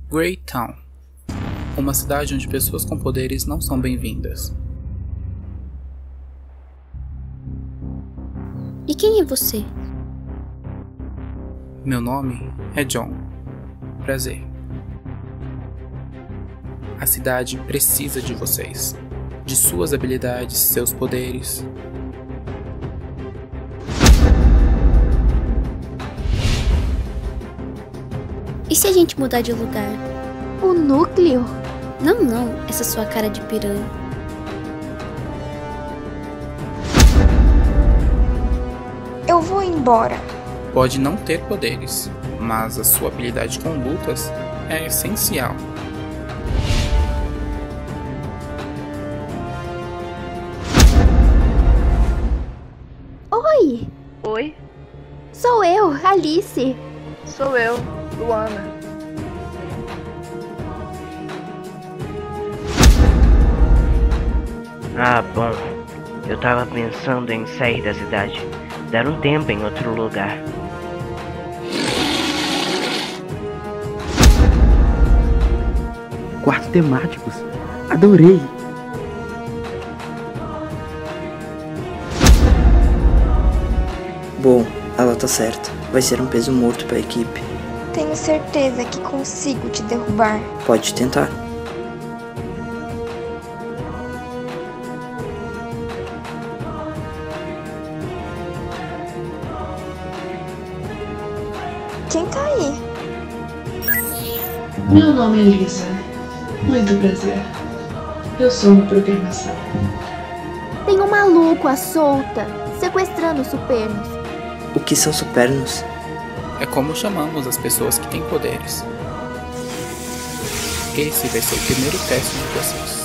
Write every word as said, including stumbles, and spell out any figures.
Greytown, uma cidade onde pessoas com poderes não são bem-vindas. E quem é você? Meu nome é John. Prazer. A cidade precisa de vocês, de suas habilidades, seus poderes. E se a gente mudar de lugar? O núcleo? Não, não, essa sua cara de piranha. Eu vou embora. Pode não ter poderes, mas a sua habilidade com lutas é essencial. Oi! Oi, Sou eu, Alice. sou eu, Luana. Ah, bom. Eu tava pensando em sair da cidade, dar um tempo em outro lugar. Quartos temáticos. Adorei! Bom, ela tá certa. Vai ser um peso morto pra equipe. Tenho certeza que consigo te derrubar. Pode tentar. Quem tá aí? Meu nome é Lisa. Muito prazer. Eu sou uma programação. Tem um maluco à solta, sequestrando os supernos. O que são supernos? É como chamamos as pessoas que têm poderes. Esse vai ser o primeiro teste de vocês.